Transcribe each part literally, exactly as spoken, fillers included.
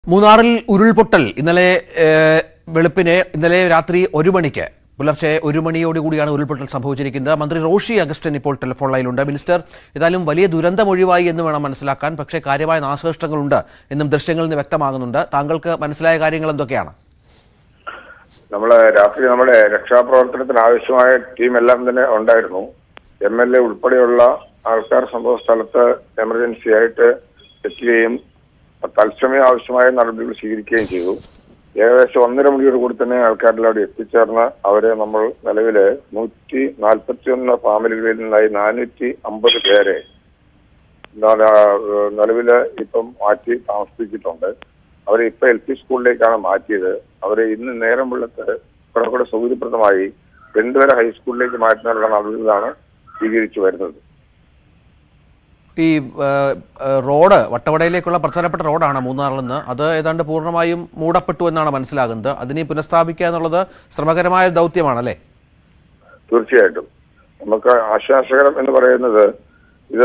മൂന്നാറിൽ ഉരുൾപൊട്ടൽ ഇന്നലെ വെളുപ്പിനെ ഇന്നലെ രാത്രി ഒരു മണിക്ക് പുലർച്ചെ ഒരു മണിയോടുകൂടിയാണ് ഉരുൾപൊട്ടൽ സംഭവിച്ചിരിക്കുന്നത്. മന്ത്രി റോഷി അഗസ്റ്റിൻ ഇപ്പോൾ ടെലിഫോൺ ലൈനിലുണ്ട്. മിനിസ്റ്റർ, ഏതായാലും വലിയ ദുരന്തം ഒഴിവായി എന്ന് വേണം മനസ്സിലാക്കാൻ, പക്ഷേ കാര്യമായ നാശനഷ്ടങ്ങളുണ്ട് എന്നും ദൃശ്യങ്ങളിൽ നിന്ന് വ്യക്തമാകുന്നുണ്ട്. താങ്കൾക്ക് മനസ്സിലായ കാര്യങ്ങൾ എന്തൊക്കെയാണ്? നമ്മള് രാത്രി നമ്മുടെ രക്ഷാപ്രവർത്തനത്തിന് ആവശ്യമായ ടീം എല്ലാം തന്നെ ഉണ്ടായിരുന്നു. എം എൽ എ ഉൾപ്പെടെയുള്ള ആൾക്കാർ സംഭവ സ്ഥലത്ത് എമർജൻസി ആയിട്ട് എത്തുകയും തത്സമയം ആവശ്യമായ നടപടികൾ സ്വീകരിക്കുകയും ചെയ്തു. ഏകദേശം ഒന്നര മണിയോട് കൂടി തന്നെ ആൾക്കാരെല്ലാം അവിടെ എത്തിച്ചേർന്ന് അവരെ നമ്മൾ നിലവില് നൂറ്റി നാൽപ്പത്തി ഒന്ന് ഫാമിലികളിൽ നിന്നായി നാനൂറ്റി അമ്പത് പേരെ നിലവില് ഇപ്പം മാറ്റി താമസിപ്പിച്ചിട്ടുണ്ട്. അവരെ ഇപ്പൊ എൽ പി സ്കൂളിലേക്കാണ് മാറ്റിയത്. അവരെ ഇന്ന് നേരം വെള്ളത്ത് കുറെ കൂടെ സൗകര്യപ്രദമായി രണ്ടുപേരെ ഹൈസ്കൂളിലേക്ക് മാറ്റുന്നതിനുള്ള നടപടികളാണ് സ്വീകരിച്ചു വരുന്നത്. ഈ റോഡ് വട്ടവടയിലേക്കുള്ള പ്രധാനപ്പെട്ട റോഡാണ് മൂന്നാറിൽ നിന്ന്. അത് ഏതാണ്ട് പൂർണ്ണമായും മൂടപ്പെട്ടു എന്നാണ് മനസ്സിലാകുന്നത്. അതിനെ പുനഃസ്ഥാപിക്കുക എന്നുള്ളത് ശ്രമകരമായ ദൗത്യമാണല്ലേ? തീർച്ചയായിട്ടും. നമുക്ക് ആശ്വാസകരം എന്ന് പറയുന്നത് ഇത്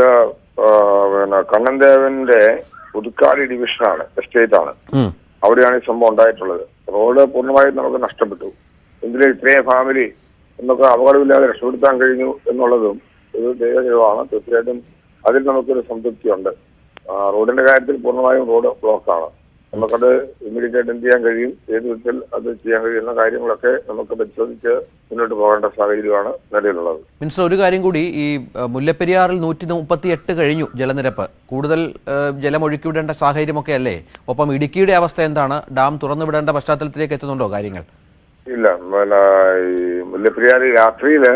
പിന്നെ കണ്ണൻദേവന്റെ പുതുക്കാടി ഡിവിഷനാണ്, എസ്റ്റേറ്റ് ആണ്. അവിടെയാണ് ഈ സംഭവം ഉണ്ടായിട്ടുള്ളത്. റോഡ് പൂർണ്ണമായും നമുക്ക് നഷ്ടപ്പെട്ടു. എങ്കിലും ഇത്രയും ഫാമിലി നമുക്ക് അപകടമില്ലാതെ രക്ഷപ്പെടുത്താൻ കഴിഞ്ഞു എന്നുള്ളതും ഒരു ദൈവജയമാണ്. തീർച്ചയായിട്ടും അതിൽ നമുക്കൊരു സംതൃപ്തിയുണ്ട്. റോഡിന്റെ കാര്യത്തിൽ പൂർണ്ണമായും റോഡ് ബ്ലോക്കാണ്. നമുക്കത് ഇമ്മീഡിയറ്റ് ആയിട്ട് എന്ത് ചെയ്യാൻ കഴിയും, ഏത് വിധത്തിൽ അത് ചെയ്യാൻ കഴിയുന്ന കാര്യങ്ങളൊക്കെ നമുക്ക് പരിശോധിച്ച് മുന്നോട്ട് പോകേണ്ട സാഹചര്യമാണ് നിലവിലുള്ളത്. മിനിസ്റ്റർ, ഒരു കാര്യം കൂടി, ഈ മുല്ലപ്പെരിയാറിൽ നൂറ്റി മുപ്പത്തി എട്ട് കഴിഞ്ഞു ജലനിരപ്പ്. കൂടുതൽ ജലം ഒഴുക്കിവിടേണ്ട സാഹചര്യമൊക്കെ അല്ലേ? ഒപ്പം ഇടുക്കിയുടെ അവസ്ഥ എന്താണ്? ഡാം തുറന്നുവിടേണ്ട പശ്ചാത്തലത്തിലേക്ക് എത്തുന്നുണ്ടോ കാര്യങ്ങൾ? ഇല്ല, പിന്നെ ഈ മുല്ലപ്പെരിയാറിൽ രാത്രിയില്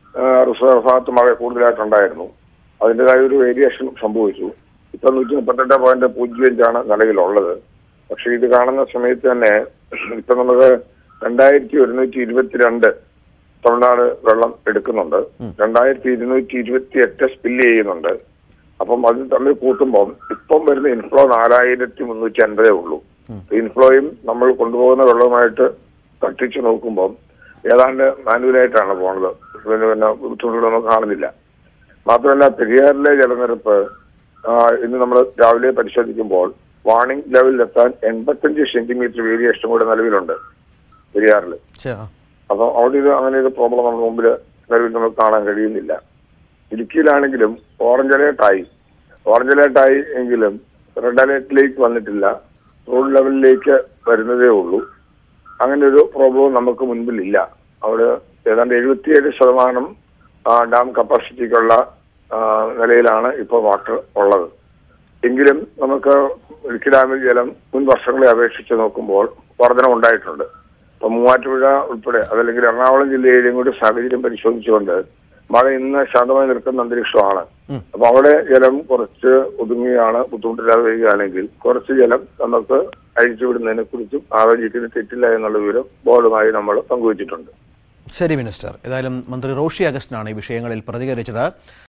റിസർവ് ഭാഗത്ത് മഴ കൂടുതലായിട്ടുണ്ടായിരുന്നു. അതിൻ്റെതായ ഒരു വേരിയേഷൻ സംഭവിച്ചു. ഇപ്പൊ നൂറ്റി മുപ്പത്തെട്ട് പോയിന്റ് പൂജ്യം അഞ്ചാണ് നിലവിലുള്ളത്. പക്ഷെ ഇത് കാണുന്ന സമയത്ത് തന്നെ ഇപ്പൊ നമുക്ക് രണ്ടായിരത്തി ഒരുന്നൂറ്റി ഇരുപത്തിരണ്ട് തമിഴ്നാട് വെള്ളം എടുക്കുന്നുണ്ട്. രണ്ടായിരത്തി ഇരുന്നൂറ്റി ഇരുപത്തി എട്ട് സ്പില്ല് ചെയ്യുന്നുണ്ട്. അപ്പം അത് തമ്മിൽ കൂട്ടുമ്പോൾ ഇപ്പം വരുന്ന ഇൻഫ്ലോ നാലായിരത്തി മുന്നൂറ്റി അൻപതേ ഉള്ളൂ. ഇൻഫ്ലോയും നമ്മൾ കൊണ്ടുപോകുന്ന വെള്ളവുമായിട്ട് തട്ടിച്ചു നോക്കുമ്പോൾ ഏതാണ്ട് മാനുവലായിട്ടാണ് പോണത്. പിന്നെ പിന്നെ ബുദ്ധിമുട്ടുകളൊന്നും കാണുന്നില്ല. മാത്രമല്ല, പെരിയാറിലെ ജലനിരപ്പ് ഇന്ന് നമ്മൾ രാവിലെ പരിശോധിക്കുമ്പോൾ വാർണിംഗ് ലെവലിലെത്താൻ എൺപത്തഞ്ച് സെന്റിമീറ്റർ വേരിയേഷൻ കൂടെ നിലവിലുണ്ട് പെരിയാറിൽ. അപ്പൊ അവിടെ ഇത് അങ്ങനെ ഒരു പ്രോബ്ലം നമ്മുടെ മുമ്പിൽ നിലവിൽ നമുക്ക് കാണാൻ കഴിയുന്നില്ല. ഇടുക്കിയിലാണെങ്കിലും ഓറഞ്ച് അലേർട്ടായി ഓറഞ്ച് അലേർട്ടായി എങ്കിലും റെഡ് അലേർട്ടിലേക്ക് വന്നിട്ടില്ല. റോഡ് ലെവലിലേക്ക് വരുന്നതേ ഉള്ളൂ. അങ്ങനെ ഒരു പ്രോബ്ലവും നമുക്ക് മുൻപിലില്ല. അവിടെ ഏതാണ്ട് എഴുപത്തിയേഴ് ശതമാനം ഡാം കപ്പാസിറ്റിക്കുള്ള നിലയിലാണ് ഇപ്പോൾ വാട്ടർ ഉള്ളത്. എങ്കിലും നമുക്ക് ഇടുക്കി ഡാമിൽ ജലം മുൻ വർഷങ്ങളെ അപേക്ഷിച്ച് നോക്കുമ്പോൾ വർധന ഉണ്ടായിട്ടുണ്ട്. ഇപ്പൊ മൂവാറ്റുപുഴ ഉൾപ്പെടെ അതല്ലെങ്കിൽ എറണാകുളം ജില്ലയിലെയും കൂടി സാഹചര്യം പരിശോധിച്ചുകൊണ്ട് മഴ ഇന്ന് ശാന്തമായി നിൽക്കുന്ന അന്തരീക്ഷമാണ്. അപ്പൊ അവിടെ ജലം കുറച്ച് ഒതുങ്ങുകയാണ്, ബുദ്ധിമുട്ടില്ലാതെ വരികയാണെങ്കിൽ കുറച്ച് ജലം നമുക്ക് അഴിച്ചുവിടുന്നതിനെ കുറിച്ചും ആലോചിക്കുന്ന തെറ്റില്ല എന്നുള്ള വിവരം ബോർഡുമായി നമ്മൾ പങ്കുവച്ചിട്ടുണ്ട്. ശരി മിനിസ്റ്റർ, ഏതായാലും മന്ത്രി റോഷി അഗസ്റ്റിനാണ് ഈ വിഷയങ്ങളിൽ പ്രതികരിച്ചത്.